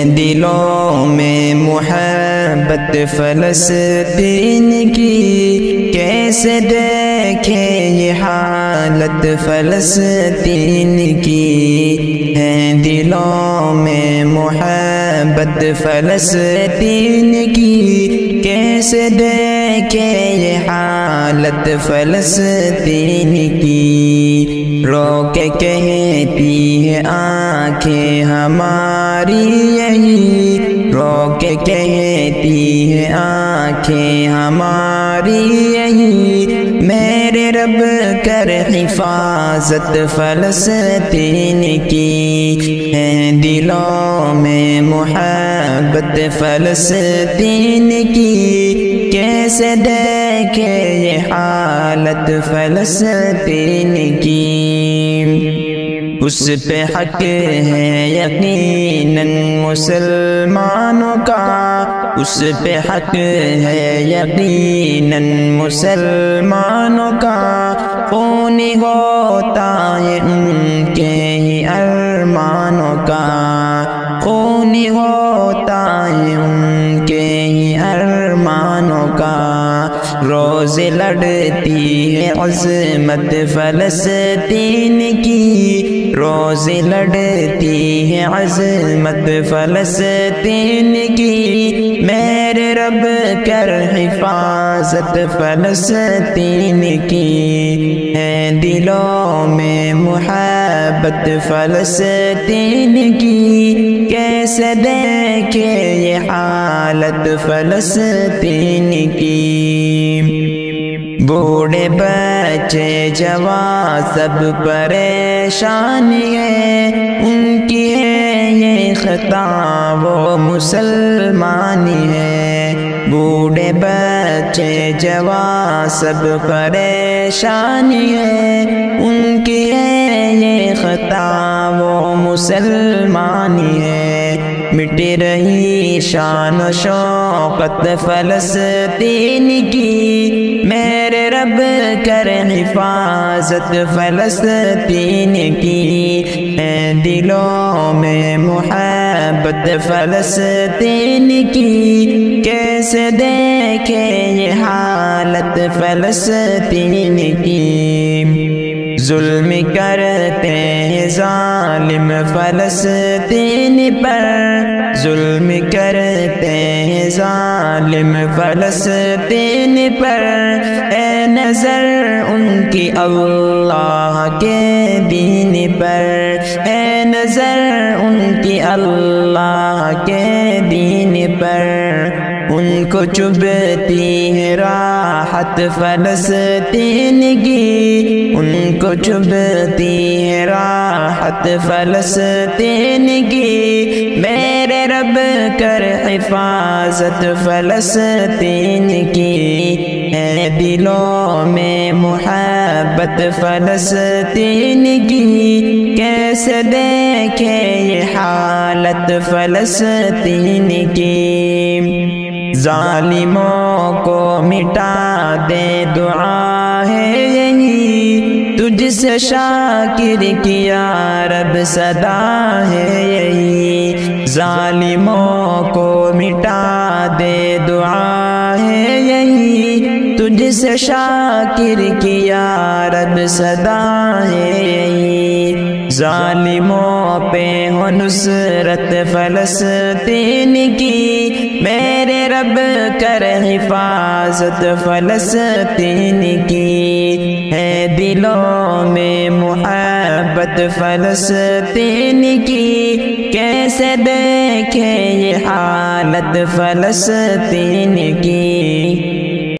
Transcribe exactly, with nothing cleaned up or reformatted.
دلوں میں محبت فلسطین کی، کیسے دیکھیں یہ حالت فلسطین کی، ہے دلوں میں محبت فلسطین کی، کیسے دیکھیں یہ حالت فلسطین کی، رو کے کہتی ہے آنکھیں ہماری یہی، رو کے کہتی ہے آنکھیں ہماری یہی، میرے رب کر حفاظت فلسطین کی، ہے دلوں میں محبت فلسطین کی، کیسے دیکھے یہ حالت فلسطین کی، اس پہ حق ہے یقیناً مسلمانوں کا، اس پہ حق ہے یقیناً مسلمانوں کا، خون ہوتا ہے ان کے ہی ارمانوں کا، خون ہوتا ہے ان کے ہی ارمانوں کا، روز لڑتی ہے عظمت فلسطین کی، روز لڑتی ہے عظمت فلسطین کی، میرے رب کر حفاظت فلسطین کی، ہے دلوں میں محبت فلسطین کی، کیسے دیکھے یہ حالت فلسطین کی، بوڑھے بچے جوان سب پریشان ہیں، ان کی ہے یہ خطا وہ مسلمانی ہے، بوڑھے بچے جوان سب پریشانی ہے، ان کی ہے یہ خطا وہ مسلمانی ہے، مٹ رہی شان و شوقت فلسطین کی، میرے رب کر حفاظت فلسطین کی، ہے دلوں میں محبت فلسطین کی، کیسے دیکھے یہ حالت فلسطین کی، ظلم کرتے ہیں ظالم فلسطین پر، ظلم کرتے ہیں ظالم فلسطین پر، اے نظر ان کی اللہ کے دین پر، اے نظر ان کی اللہ کے دین پر، ان کو چبھتی ہے راحت فلسطین کی، ان کو چبھتی ہے راحت فلسطین کی، میرے رب کر حفاظت فلسطین کی، ہے دلوں میں محبت فلسطین کی، کیسے دیکھے یہ حالت فلسطین کی، ظالموں کو مٹا دے دعا ہے یہی، تجھ سے شاکر کیا رب صدا ہے یہی، ظالموں کو مٹا دے دعا ہے یہی، تجھ سے شاکر کیا رب صدا ہے یہی، ظالموں پہ ہو نصرت فلسطین کی، میرے رب کر حفاظت فلسطین کی، ہے دلوں میں محبت فلسطین کی، کیسے دیکھے یہ حالت فلسطین کی،